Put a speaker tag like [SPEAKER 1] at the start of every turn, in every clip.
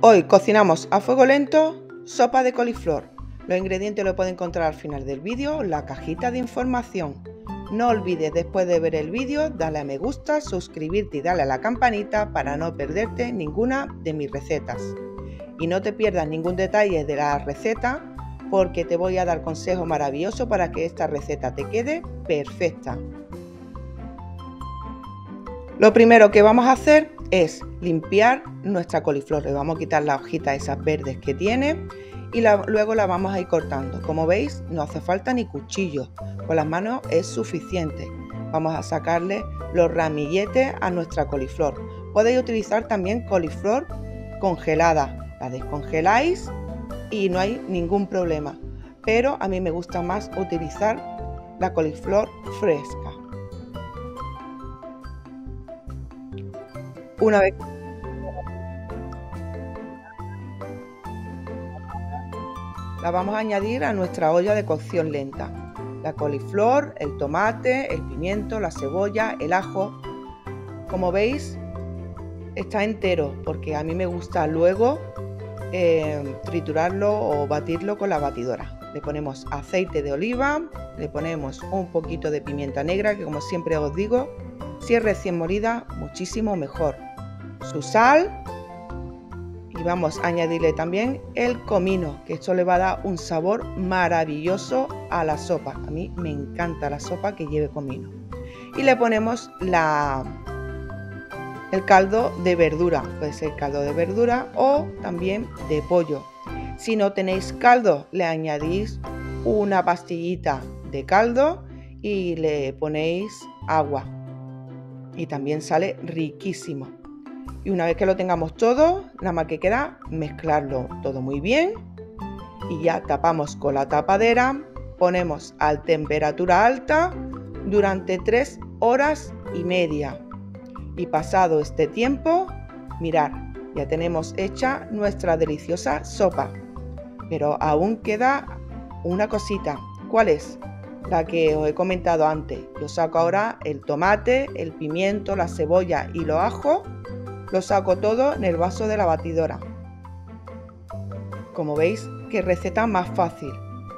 [SPEAKER 1] Hoy cocinamos a fuego lento sopa de coliflor. Los ingredientes los puedes encontrar al final del vídeo en la cajita de información. No olvides después de ver el vídeo darle a me gusta, suscribirte y darle a la campanita para no perderte ninguna de mis recetas. Y no te pierdas ningún detalle de la receta porque te voy a dar consejos maravillosos para que esta receta te quede perfecta. Lo primero que vamos a hacer es limpiar nuestra coliflor. Le vamos a quitar las hojitas esas verdes que tiene y luego la vamos a ir cortando. Como veis, no hace falta ni cuchillo, con las manos es suficiente. Vamos a sacarle los ramilletes a nuestra coliflor. Podéis utilizar también coliflor congelada, la descongeláis y no hay ningún problema, pero a mí me gusta más utilizar la coliflor fresca. Una vez la vamos a añadir a nuestra olla de cocción lenta. La coliflor, el tomate, el pimiento, la cebolla, el ajo. Como veis, está entero porque a mí me gusta luego triturarlo o batirlo con la batidora. Le ponemos aceite de oliva, le ponemos un poquito de pimienta negra, que como siempre os digo, si es recién molida, muchísimo mejor. Su sal y vamos a añadirle también el comino, que esto le va a dar un sabor maravilloso a la sopa. A mí me encanta la sopa que lleve comino. Y le ponemos el caldo de verdura, puede ser caldo de verdura o también de pollo. Si no tenéis caldo, le añadís una pastillita de caldo y le ponéis agua y también sale riquísimo. Y una vez que lo tengamos todo, nada más que queda mezclarlo todo muy bien y ya tapamos con la tapadera, ponemos a temperatura alta durante 3 horas y media. Y pasado este tiempo, mirad, ya tenemos hecha nuestra deliciosa sopa. Pero aún queda una cosita. ¿Cuál es? La que os he comentado antes. Yo saco ahora el tomate, el pimiento, la cebolla y los ajos. Lo saco todo en el vaso de la batidora. Como veis, qué receta más fácil,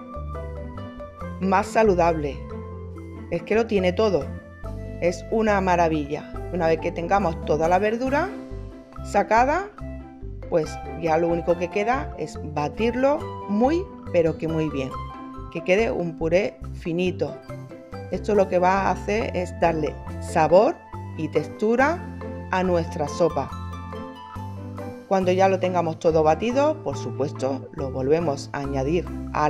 [SPEAKER 1] más saludable. Es que lo tiene todo. Es una maravilla. Una vez que tengamos toda la verdura sacada, pues ya lo único que queda es batirlo muy, pero que muy bien. Que quede un puré finito. Esto lo que va a hacer es darle sabor y textura a nuestra sopa. Cuando ya lo tengamos todo batido, por supuesto, lo volvemos a añadir a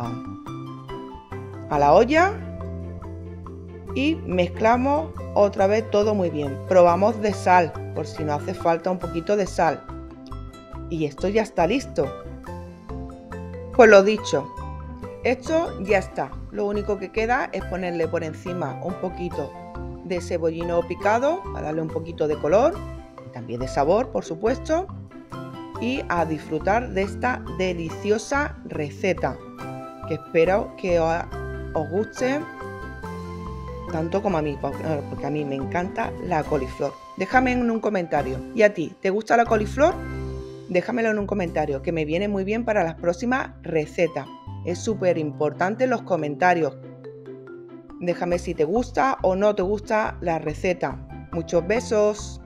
[SPEAKER 1] la olla y mezclamos otra vez todo muy bien. Probamos de sal, por si nos hace falta un poquito de sal. Y esto ya está listo. Pues lo dicho, esto ya está. Lo único que queda es ponerle por encima un poquito de cebollino picado para darle un poquito de color y también de sabor, por supuesto, y a disfrutar de esta deliciosa receta que espero que os guste tanto como a mí, porque a mí me encanta la coliflor. Déjame en un comentario. ¿Y a ti? ¿Te gusta la coliflor? Déjamelo en un comentario, que me viene muy bien para las próximas recetas. Es súper importante los comentarios. Déjame si te gusta o no te gusta la receta. Muchos besos.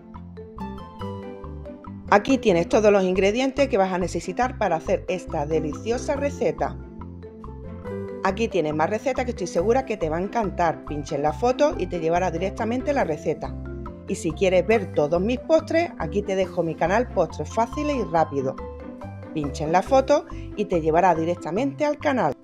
[SPEAKER 1] Aquí tienes todos los ingredientes que vas a necesitar para hacer esta deliciosa receta. Aquí tienes más recetas que estoy segura que te va a encantar. Pincha en la foto y te llevará directamente la receta. Y si quieres ver todos mis postres, aquí te dejo mi canal Postres Fáciles y Rápidos. Pincha en la foto y te llevará directamente al canal.